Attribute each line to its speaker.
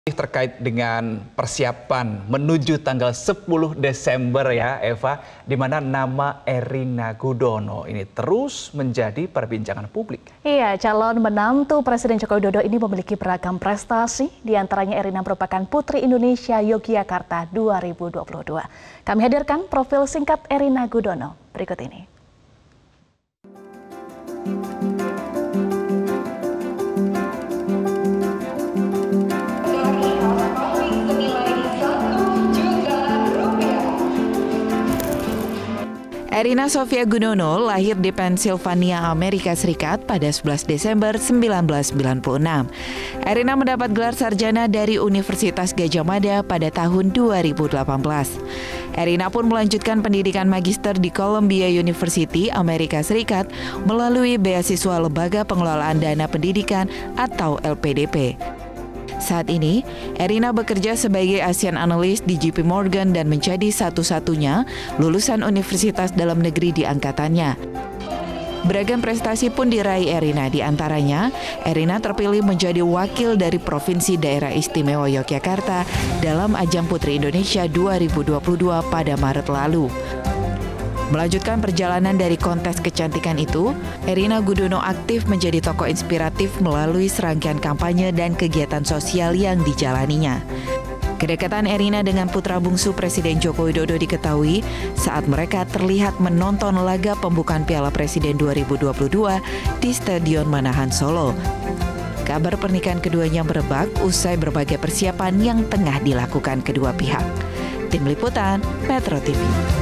Speaker 1: Terkait dengan persiapan menuju tanggal 10 Desember ya Eva, di mana nama Erina Gudono ini terus menjadi perbincangan publik.
Speaker 2: Iya, calon menantu Presiden Joko Widodo ini memiliki beragam prestasi, diantaranya Erina merupakan Putri Indonesia Yogyakarta 2022. Kami hadirkan profil singkat Erina Gudono berikut ini.
Speaker 3: Erina Sofia Gudono lahir di Pennsylvania, Amerika Serikat pada 11 Desember 1996. Erina mendapat gelar sarjana dari Universitas Gadjah Mada pada tahun 2018. Erina pun melanjutkan pendidikan magister di Columbia University, Amerika Serikat melalui beasiswa Lembaga Pengelolaan Dana Pendidikan atau LPDP. Saat ini, Erina bekerja sebagai Asian Analyst di JP Morgan dan menjadi satu-satunya lulusan universitas dalam negeri di angkatannya. Beragam prestasi pun diraih Erina, di antaranya Erina terpilih menjadi wakil dari Provinsi Daerah Istimewa Yogyakarta dalam Ajang Putri Indonesia 2022 pada Maret lalu. Melanjutkan perjalanan dari kontes kecantikan itu, Erina Gudono aktif menjadi tokoh inspiratif melalui serangkaian kampanye dan kegiatan sosial yang dijalaninya. Kedekatan Erina dengan putra bungsu Presiden Joko Widodo diketahui saat mereka terlihat menonton laga pembukaan Piala Presiden 2022 di Stadion Manahan Solo. Kabar pernikahan keduanya merebak usai berbagai persiapan yang tengah dilakukan kedua pihak. Tim Liputan, Metro TV.